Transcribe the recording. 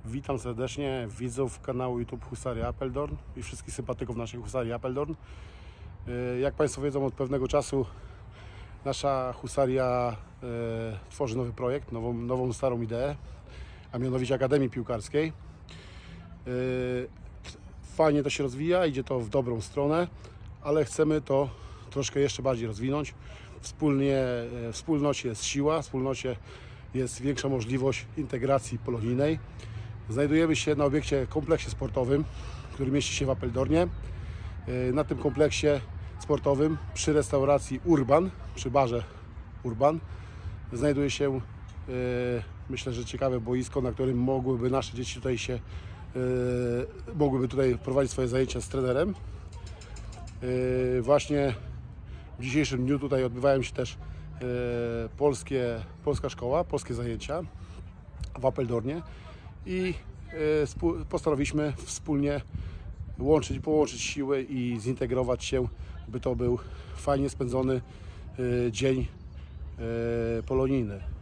Witam serdecznie widzów kanału YouTube Husaria Apeldoorn i wszystkich sympatyków naszej Husarii Apeldoorn. Jak Państwo wiedzą, od pewnego czasu nasza Husaria tworzy nowy projekt, nową starą ideę, a mianowicie Akademii Piłkarskiej. Fajnie to się rozwija, idzie to w dobrą stronę, ale chcemy to troszkę jeszcze bardziej rozwinąć. W wspólnocie jest siła, w wspólnocie jest większa możliwość integracji polonijnej. Znajdujemy się na obiekcie, kompleksie sportowym, który mieści się w Apeldoornie. Na tym kompleksie sportowym przy restauracji Urban, przy barze Urban, znajduje się, myślę, że ciekawe boisko, na którym mogłyby nasze dzieci mogłyby tutaj prowadzić swoje zajęcia z trenerem. Właśnie w dzisiejszym dniu tutaj odbywają się też polska szkoła, polskie zajęcia w Apeldoornie i postanowiliśmy wspólnie połączyć siły i zintegrować się, by to był fajnie spędzony dzień polonijny.